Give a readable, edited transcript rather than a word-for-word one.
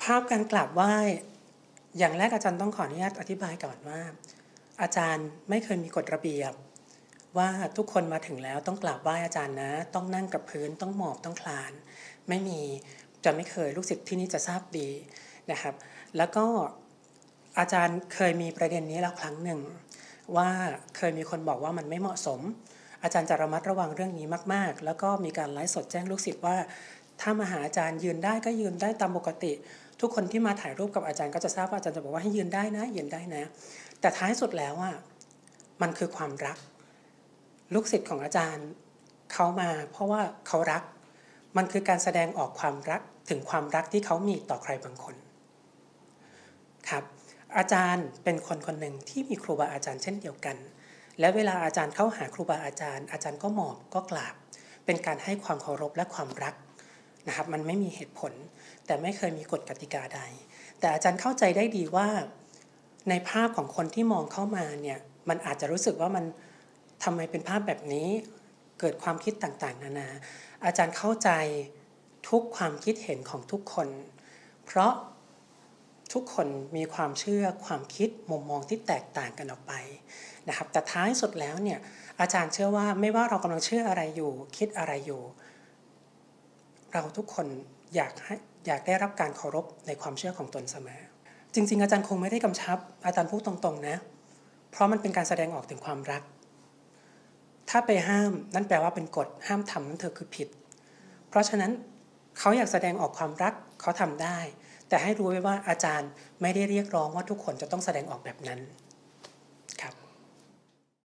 าพการกราบไหว้อย่างแรกอาจารย์ต้องขออนุญาตอธิบายก่อนว่าอาจารย์ไม่เคยมีกฎระเบียบว่าทุกคนมาถึงแล้วต้องกราบไหว้อาจารย์นะต้องนั่งกับพื้นต้องหมอบต้องคลานไม่มีจะไม่เคยลูกศิษย์ที่นี่จะทราบดีนะครับแล้วก็อาจารย์เคยมีประเด็นนี้แล้วครั้งหนึ่งว่าเคยมีคนบอกว่ามันไม่เหมาะสมอาจารย์จะระมัดระวังเรื่องนี้มากๆแล้วก็มีการไลฟ์สดแจ้งลูกศิษย์ว่าถ้ามาหาอาจารย์ยืนได้ก็ยืนได้ตามปกติทุกคนที่มาถ่ายรูปกับอาจารย์ก็จะทราบว่าอาจารย์จะบอกว่าให้ยืนได้นะยืนได้นะแต่ท้ายสุดแล้วอ่ะมันคือความรักลูกศิษย์ของอาจารย์เขามาเพราะว่าเขารักมันคือการแสดงออกความรักถึงความรักที่เขามีต่อใครบางคนครับอาจารย์เป็นคนคนหนึ่งที่มีครูบาอาจารย์เช่นเดียวกันและเวลาอาจารย์เข้าหาครูบาอาจารย์ก็หมอบก็กราบเป็นการให้ความเคารพและความรักนะครับมันไม่มีเหตุผลแต่ไม่เคยมีกฎกติกาใดแต่อาจารย์เข้าใจได้ดีว่าในภาพของคนที่มองเข้ามาเนี่ยมันอาจจะรู้สึกว่ามันทำไมเป็นภาพแบบนี้เกิดความคิดต่างๆนานาอาจารย์เข้าใจทุกความคิดเห็นของทุกคนเพราะทุกคนมีความเชื่อความคิดมุมมองที่แตกต่างกันออกไปนะครับแต่ท้ายสุดแล้วเนี่ยอาจารย์เชื่อว่าไม่ว่าเรากำลังเชื่ออะไรอยู่คิดอะไรอยู่เราทุกคนอยากได้รับการเคารพในความเชื่อของตนเสมอจริงๆอาจารย์คงไม่ได้กำชับอาจารย์พูดตรงๆนะเพราะมันเป็นการแสดงออกถึงความรักถ้าไปห้ามนั่นแปลว่าเป็นกฎห้ามทำนั่นเธอคือผิดเพราะฉะนั้นเขาอยากแสดงออกความรักเขาทำได้แต่ให้รู้ไว้ว่าอาจารย์ไม่ได้เรียกร้องว่าทุกคนจะต้องแสดงออกแบบนั้น